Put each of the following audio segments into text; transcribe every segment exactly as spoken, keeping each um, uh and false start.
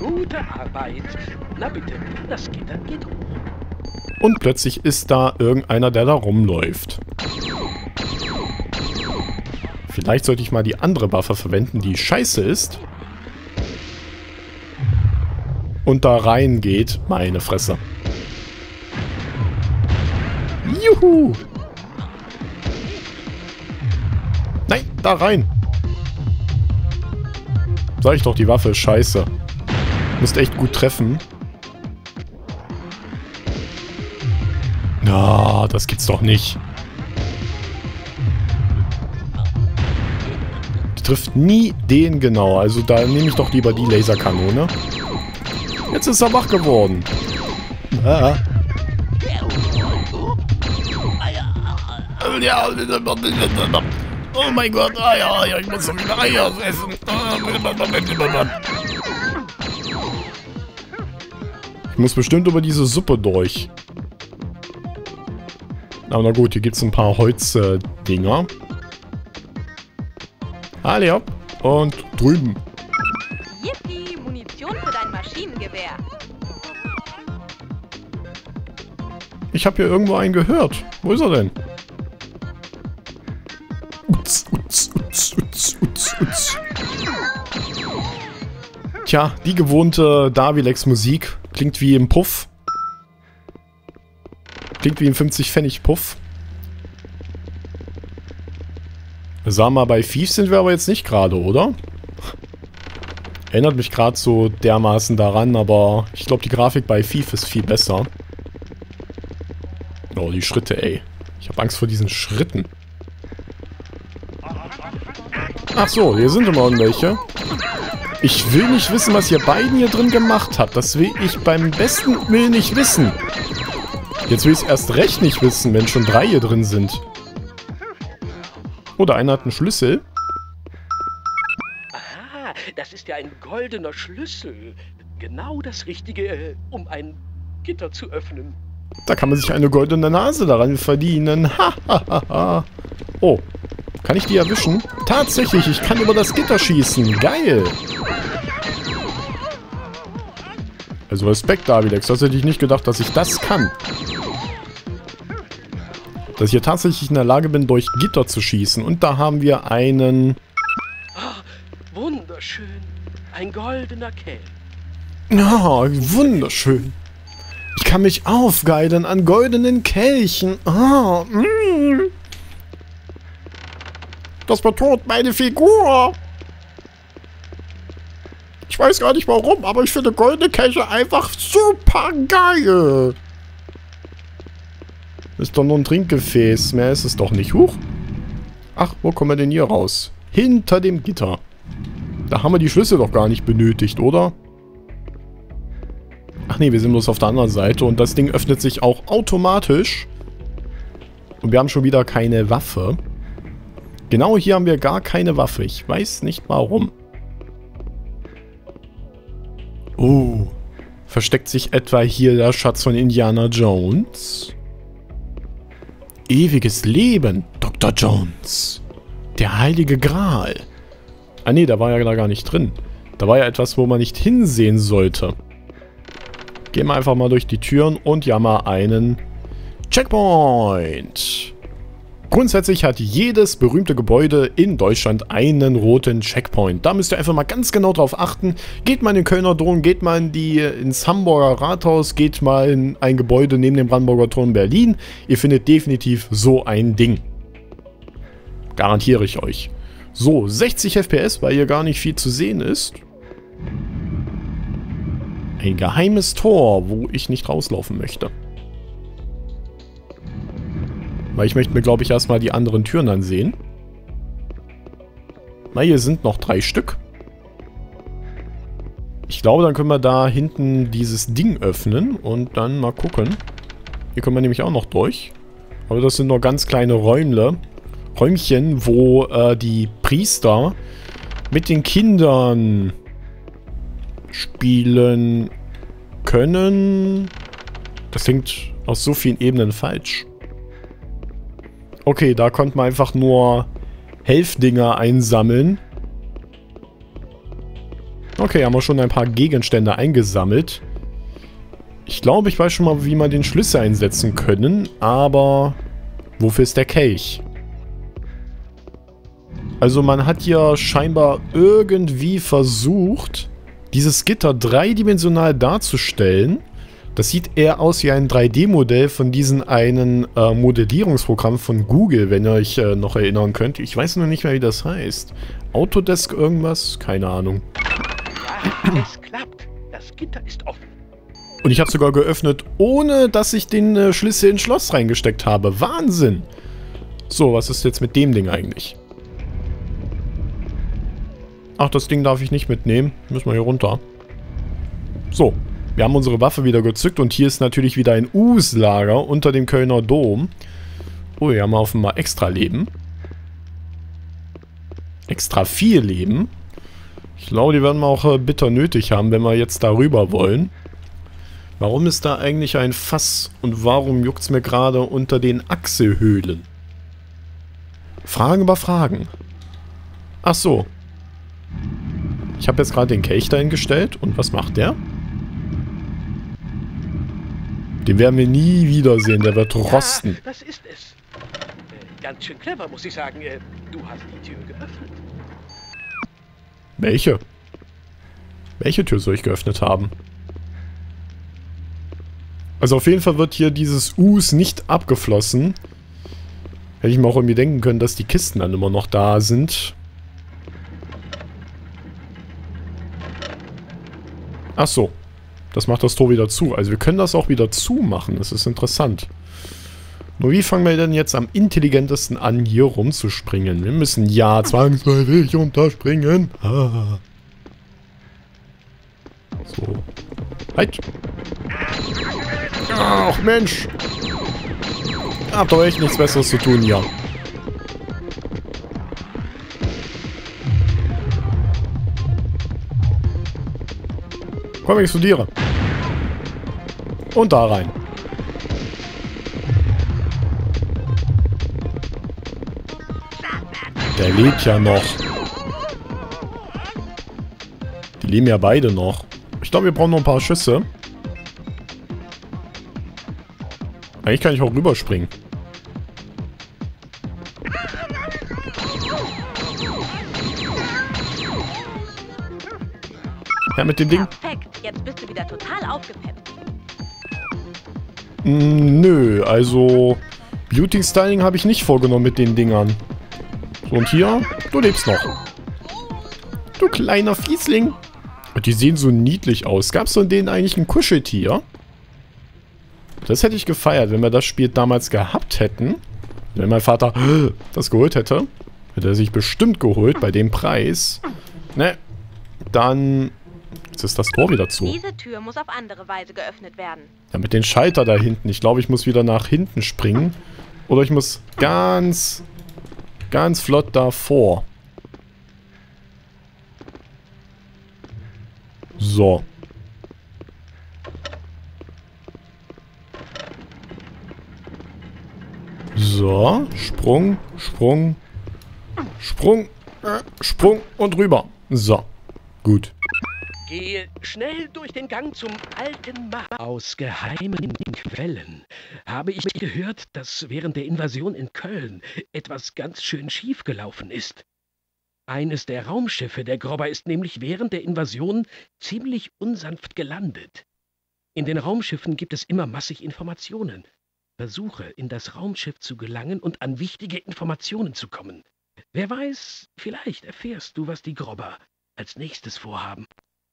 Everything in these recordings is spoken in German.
Gute Arbeit. Na bitte, das Gitter geht hoch. Und plötzlich ist da irgendeiner, der da rumläuft. Vielleicht sollte ich mal die andere Waffe verwenden, die scheiße ist. Und da reingeht, meine Fresse. Juhu! Nein, da rein! Sag ich doch, die Waffe ist scheiße. Musst echt gut treffen. Na, das gibt's doch nicht. Die trifft nie den genau. Also da nehme ich doch lieber die Laserkanone. Jetzt ist er wach geworden. Ah. Oh mein Gott, Eier, ich muss so viele Eier essen. Ich muss bestimmt über diese Suppe durch. Aber na gut, hier gibt es ein paar Holzdinger. Äh, Alle ab. Und drüben. Yippie, Munition für dein Maschinengewehr. Ich habe hier irgendwo einen gehört. Wo ist er denn? Utz, utz, utz, utz, utz, utz. Tja, die gewohnte Davilex-Musik klingt wie im Puff. Klingt wie ein fünfzig Pfennig Puff. Sag mal, bei Thief sind wir aber jetzt nicht gerade, oder? Erinnert mich gerade so dermaßen daran, aber ich glaube, die Grafik bei Thief ist viel besser. Oh, die Schritte, ey. Ich habe Angst vor diesen Schritten. Ach so, hier sind immer irgendwelche. Ich will nicht wissen, was ihr beiden hier drin gemacht habt. Das will ich beim besten Willen nicht wissen. Jetzt will ich es erst recht nicht wissen, wenn schon drei hier drin sind. Oder einer hat einen Schlüssel. Aha, das ist ja ein goldener Schlüssel. Genau das Richtige, äh, um ein Gitter zu öffnen. Da kann man sich eine goldene Nase daran verdienen. Ha, ha, ha, ha. Oh, kann ich die erwischen? Tatsächlich, ich kann über das Gitter schießen. Geil. Also Respekt, Davilex. Das hätte ich nicht gedacht, dass ich das kann. Dass ich hier tatsächlich in der Lage bin, durch Gitter zu schießen. Und da haben wir einen... Oh, wunderschön. Ein goldener Kelch. Ja, wunderschön. Ich kann mich aufgeilen an goldenen Kelchen. Ah, mm. Das betont meine Figur. Ich weiß gar nicht warum, aber ich finde goldene Kelche einfach super geil. Ist doch nur ein Trinkgefäß. Mehr ist es doch nicht. Huch. Ach, wo kommen wir denn hier raus? Hinter dem Gitter. Da haben wir die Schlüssel doch gar nicht benötigt, oder? Ach nee, wir sind bloß auf der anderen Seite. Und das Ding öffnet sich auch automatisch. Und wir haben schon wieder keine Waffe. Genau hier haben wir gar keine Waffe. Ich weiß nicht warum. Oh. Versteckt sich etwa hier der Schatz von Indiana Jones? Ewiges Leben, Doktor Jones. Der heilige Gral. Ah nee, da war ja da gar nicht drin. Da war ja etwas, wo man nicht hinsehen sollte. Gehen wir einfach mal durch die Türen und ja mal einen Checkpoint. Grundsätzlich hat jedes berühmte Gebäude in Deutschland einen roten Checkpoint. Da müsst ihr einfach mal ganz genau drauf achten. Geht mal in den Kölner Dom, geht mal in die, ins Hamburger Rathaus, geht mal in ein Gebäude neben dem Brandenburger Tor in Berlin. Ihr findet definitiv so ein Ding. Garantiere ich euch. So, sechzig F P S, weil hier gar nicht viel zu sehen ist. Ein geheimes Tor, wo ich nicht rauslaufen möchte. Weil ich möchte mir, glaube ich, erstmal die anderen Türen ansehen. Na, hier sind noch drei Stück. Ich glaube, dann können wir da hinten dieses Ding öffnen und dann mal gucken. Hier können wir nämlich auch noch durch. Aber das sind nur ganz kleine Räumle. Räumchen, wo äh, die Priester mit den Kindern spielen können. Das klingt aus so vielen Ebenen falsch. Okay, da konnte man einfach nur Helfdinger einsammeln. Okay, haben wir schon ein paar Gegenstände eingesammelt. Ich glaube, ich weiß schon mal, wie wir den Schlüssel einsetzen können, aber wofür ist der Kelch? Also man hat ja scheinbar irgendwie versucht, dieses Gitter dreidimensional darzustellen. Das sieht eher aus wie ein drei D Modell von diesem einen äh, Modellierungsprogramm von Google, wenn ihr euch äh, noch erinnern könnt. Ich weiß noch nicht mehr, wie das heißt. Autodesk irgendwas? Keine Ahnung. Ja, es klappt. Das Gitter ist offen. Und ich habe sogar geöffnet, ohne dass ich den äh, Schlüssel ins Schloss reingesteckt habe. Wahnsinn! So, was ist jetzt mit dem Ding eigentlich? Ach, das Ding darf ich nicht mitnehmen. Müssen wir hier runter. So, wir haben unsere Waffe wieder gezückt und hier ist natürlich wieder ein U S-Lager unter dem Kölner Dom. Oh, hier haben wir offenbar extra Leben. Extra viel Leben. Ich glaube, die werden wir auch äh, bitter nötig haben, wenn wir jetzt darüber wollen. Warum ist da eigentlich ein Fass und warum juckt es mir gerade unter den Achselhöhlen? Fragen über Fragen. Ach so. Ich habe jetzt gerade den Kelch dahin gestellt und was macht der? Den werden wir nie wiedersehen, der wird rosten. Ja, das ist es. Äh, ganz schön clever, muss ich sagen. Äh, du hast die Tür geöffnet. Welche? Welche Tür soll ich geöffnet haben? Also auf jeden Fall wird hier dieses U S nicht abgeflossen. Hätte ich mir auch irgendwie denken können, dass die Kisten dann immer noch da sind. Ach so. Das macht das Tor wieder zu. Also wir können das auch wieder zumachen. Das ist interessant. Nur wie fangen wir denn jetzt am intelligentesten an, hier rumzuspringen? Wir müssen ja zwangsläufig unterspringen. Ah. So. Halt. Ach Mensch. Habt doch echt nichts Besseres zu tun hier. Komm, ich explodiere. Und da rein. Der lebt ja noch. Die leben ja beide noch. Ich glaube, wir brauchen noch ein paar Schüsse. Eigentlich kann ich auch rüberspringen. Ja, mit dem Ding. Perfekt, jetzt bist du wieder total aufgepeppt. Mm, nö, also Beauty Styling habe ich nicht vorgenommen mit den Dingern. So, und hier, du lebst noch. Du kleiner Fiesling. Und die sehen so niedlich aus. Gab es von denen eigentlich ein Kuscheltier? Das hätte ich gefeiert, wenn wir das Spiel damals gehabt hätten. Wenn mein Vater das geholt hätte, hätte er sich bestimmt geholt bei dem Preis. Ne, dann... Jetzt ist das Tor wieder zu. Diese Tür muss auf andere Weise geöffnet werden. Ja, mit den Schalter da hinten. Ich glaube, ich muss wieder nach hinten springen. Oder ich muss ganz, ganz flott davor. So. So, Sprung, Sprung, Sprung, äh, Sprung und rüber. So, gut. Gehe schnell durch den Gang zum alten Mann. Aus geheimen Quellen habe ich gehört, dass während der Invasion in Köln etwas ganz schön schiefgelaufen ist. Eines der Raumschiffe der Grobber ist nämlich während der Invasion ziemlich unsanft gelandet. In den Raumschiffen gibt es immer massig Informationen. Versuche, in das Raumschiff zu gelangen und an wichtige Informationen zu kommen. Wer weiß, vielleicht erfährst du, was die Grobber als nächstes vorhaben.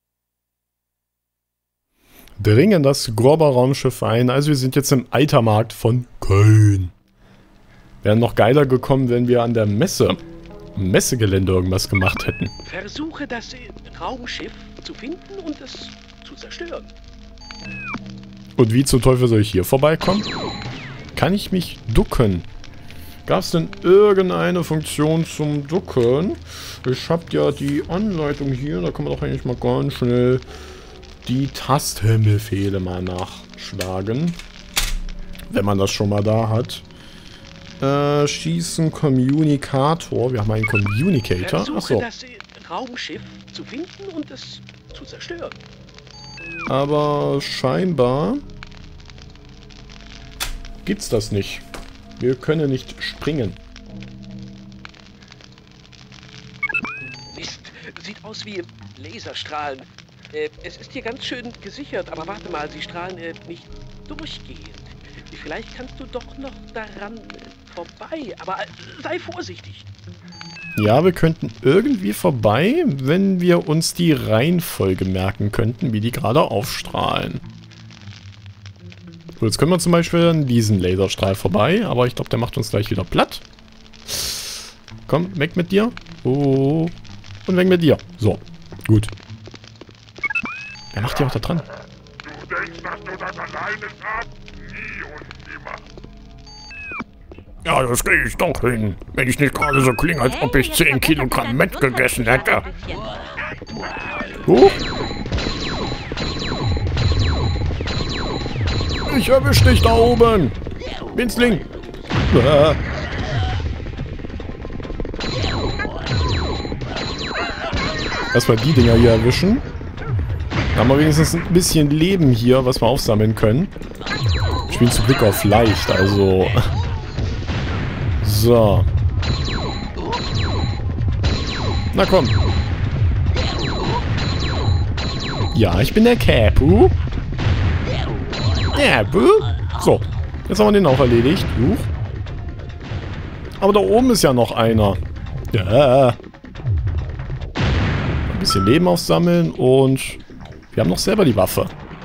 Dringen das Grobber-Raumschiff ein. Also wir sind jetzt im Eitermarkt von Köln. Wäre noch geiler gekommen, wenn wir an der Messe, am Messegelände irgendwas gemacht hätten. Versuche das Raumschiff zu finden und es zu zerstören. Und wie zum Teufel soll ich hier vorbeikommen? Kann ich mich ducken? Gab es denn irgendeine Funktion zum Ducken? Ich habe ja die Anleitung hier. Da kann man doch eigentlich mal ganz schnell die Tastenbefehle mal nachschlagen. Wenn man das schon mal da hat. Äh, schießen, Kommunikator. Wir haben einen Communicator. Achso. Das Raumschiff zu finden und es zu zerstören. Aber scheinbar gibt's das nicht. Wir können nicht springen. Mist, sieht aus wie Laserstrahlen. Äh, es ist hier ganz schön gesichert, aber warte mal, sie strahlen äh, nicht durchgehend. Vielleicht kannst du doch noch daran äh, vorbei, aber äh, sei vorsichtig. Ja, wir könnten irgendwie vorbei, wenn wir uns die Reihenfolge merken könnten, wie die gerade aufstrahlen. So, jetzt können wir zum Beispiel an diesen Laserstrahl vorbei, aber ich glaube, der macht uns gleich wieder platt. Komm, weg mit dir. Oh. Und weg mit dir. So, gut. Wer macht hier auch da dran? Du denkst, dass du das alleine schaffst? Nie und nimmer. Ja, das kriege ich doch hin. Wenn ich nicht gerade so klinge, als ob ich zehn Kilogramm Met gegessen hätte. Huch. Ich erwisch dich da oben. Winzling. Ah. Erstmal die Dinger hier erwischen. Da haben wir wenigstens ein bisschen Leben hier, was wir aufsammeln können. Ich spiele zum Glück auf leicht, also... So. Na komm. Ja, ich bin der Capu. Capu. So. Jetzt haben wir den auch erledigt. Huch. Aber da oben ist ja noch einer. Ja. Ein bisschen Leben aufsammeln und wir haben noch selber die Waffe.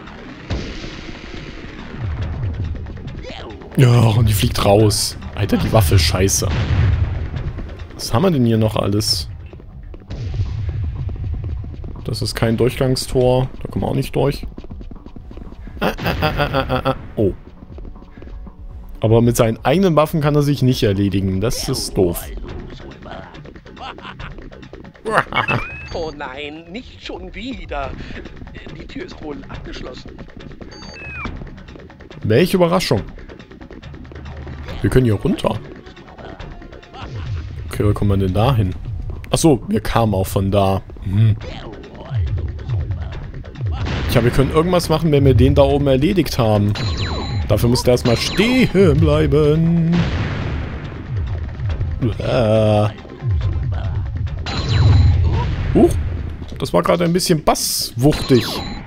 Ja, und die fliegt raus. Alter, die Waffe ist scheiße. Was haben wir denn hier noch alles? Das ist kein Durchgangstor. Da kommen wir auch nicht durch. Ah, ah, ah, ah, ah, ah. Oh. Aber mit seinen eigenen Waffen kann er sich nicht erledigen. Das ist doof. Oh nein, nicht schon wieder. Die Tür ist wohl abgeschlossen. Welche Überraschung. Wir können hier runter. Okay, wo kommen wir denn da hin? Achso, wir kamen auch von da. Hm. Tja, wir können irgendwas machen, wenn wir den da oben erledigt haben. Dafür muss der erstmal stehen bleiben. Ah. Huch, das war gerade ein bisschen basswuchtig.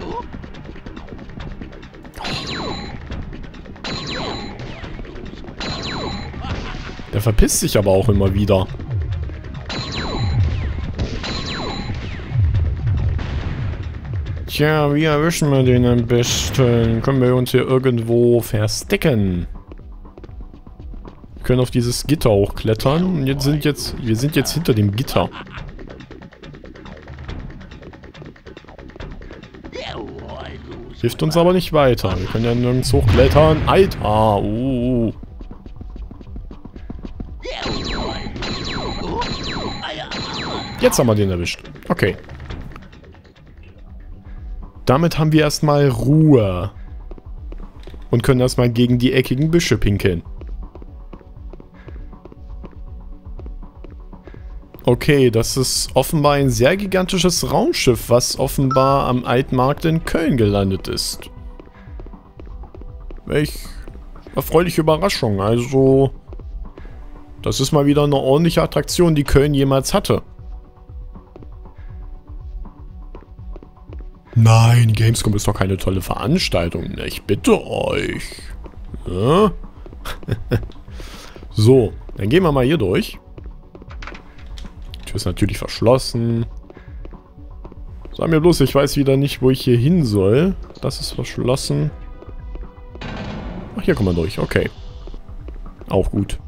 Der verpisst sich aber auch immer wieder. Tja, wie erwischen wir den am besten? Können wir uns hier irgendwo verstecken? Wir können auf dieses Gitter hochklettern. Und jetzt sind jetzt, wir sind jetzt hinter dem Gitter. Hilft uns aber nicht weiter. Wir können ja nirgends hochklettern. Alter! Uh. Jetzt haben wir den erwischt. Okay. Damit haben wir erstmal Ruhe. Und können erstmal gegen die eckigen Büsche pinkeln. Okay, das ist offenbar ein sehr gigantisches Raumschiff, was offenbar am Altmarkt in Köln gelandet ist. Welch erfreuliche Überraschung. Also, das ist mal wieder eine ordentliche Attraktion, die Köln jemals hatte. Nein, Gamescom ist doch keine tolle Veranstaltung. Ich bitte euch. Ja? So, dann gehen wir mal hier durch. Die Tür ist natürlich verschlossen. Sag mir bloß, ich weiß wieder nicht, wo ich hier hin soll. Das ist verschlossen. Ach, hier kommen wir durch. Okay. Auch gut.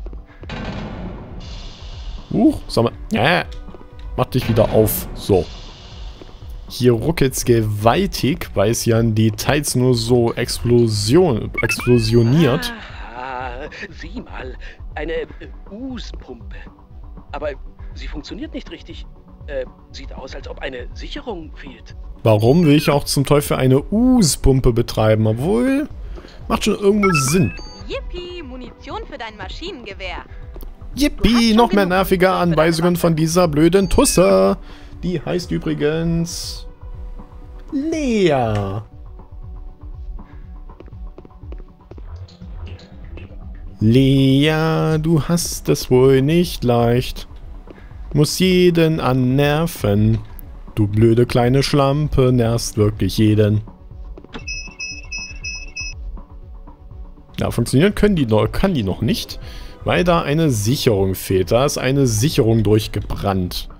Huch, sag mal. Ja, mach dich wieder auf. So. Hier ruckelt's gewaltig, weil es ja in Details nur so Explosion, explosioniert. Ah, sieh mal, eine äh, U S-Pumpe. Aber sie funktioniert nicht richtig. Äh, sieht aus, als ob eine Sicherung fehlt. Warum will ich auch zum Teufel eine U S-Pumpe betreiben? Obwohl, macht schon irgendwo Sinn. Yippie, Munition für dein Maschinengewehr. Yippie, noch mehr nervige Anweisungen von dieser blöden Tusse. Die heißt übrigens Lea. Lea, du hast es wohl nicht leicht. Muss jeden annerven. Du blöde kleine Schlampe, nervst wirklich jeden. Ja, funktionieren können die noch, kann die noch nicht, weil da eine Sicherung fehlt. Da ist eine Sicherung durchgebrannt.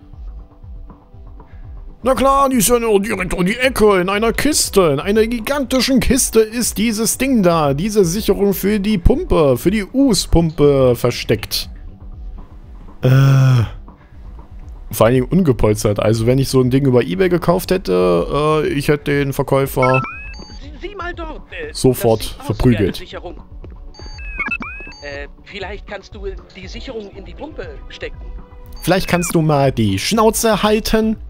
Na klar, die ist ja nur direkt um die Ecke, in einer Kiste. In einer gigantischen Kiste ist dieses Ding da. Diese Sicherung für die Pumpe, für die U S-Pumpe versteckt. Äh... Vor allen Dingen ungepolstert. Also wenn ich so ein Ding über eBay gekauft hätte, äh, ich hätte den Verkäufer Sieh mal dort. Äh, sofort das sieht aus verprügelt. wie eine Sicherung. Äh, vielleicht kannst du die Sicherung in die Pumpe stecken. Vielleicht kannst du mal die Schnauze halten?